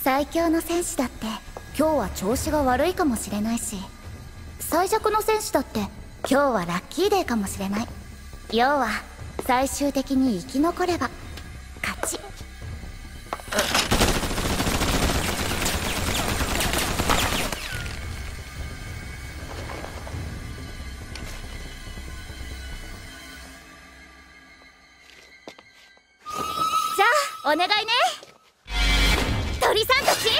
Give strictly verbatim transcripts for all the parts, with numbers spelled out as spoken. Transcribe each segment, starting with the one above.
最強の戦士だって今日は調子が悪いかもしれないし、最弱の戦士だって今日はラッキーデーかもしれない。要は最終的に生き残れば勝ち。じゃあお願いね、鳥さんたち。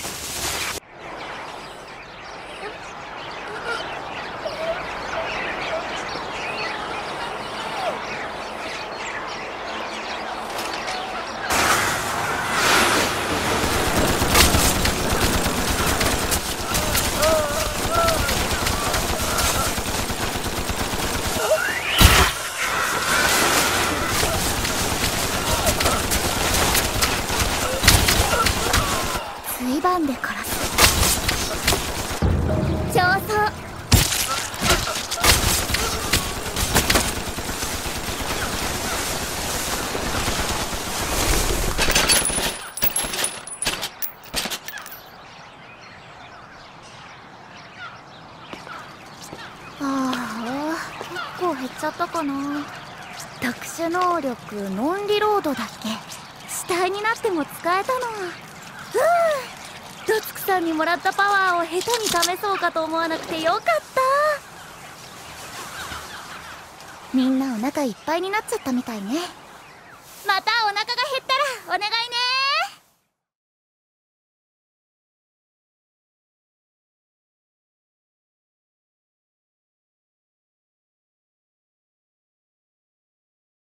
ついばんで殺す。上層。ああ、結構減っちゃったかな。特殊能力ノンリロードだっけ。死体になっても使えたの。ふう、ドツクさんにもらったパワーを下手に試そうかと思わなくてよかった。みんなお腹いっぱいになっちゃったみたいね。またお腹が減ったらお願いね。